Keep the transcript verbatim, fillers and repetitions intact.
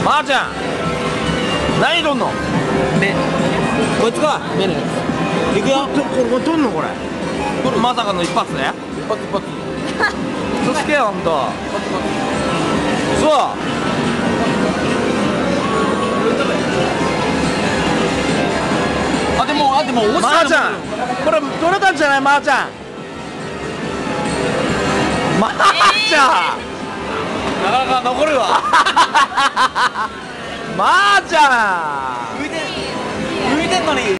まーちゃん何取んの？ 目こいつか目のやついくよ。 これ取んのこれ？まさかの一発で？ 一発一発嘘つけよほんと。そうあでもあでも落ちた。 まーちゃんこれ取れたんじゃない？まーちゃんまーちゃん、 なかなか残るわ。 まーちゃん浮いて浮いてんのに